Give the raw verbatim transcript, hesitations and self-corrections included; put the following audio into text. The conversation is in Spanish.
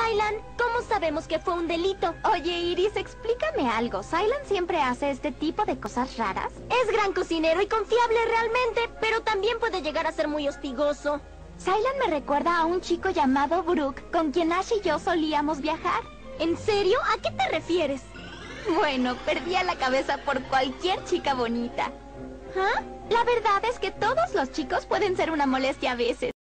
Saylan, ¿cómo sabemos que fue un delito? Oye, Iris, explícame algo. ¿Saylan siempre hace este tipo de cosas raras? Es gran cocinero y confiable realmente, pero también puede llegar a ser muy hostigoso. Saylan me recuerda a un chico llamado Brooke, con quien Ash y yo solíamos viajar. ¿En serio? ¿A qué te refieres? Bueno, perdía la cabeza por cualquier chica bonita. ¿Ah? La verdad es que todos los chicos pueden ser una molestia a veces.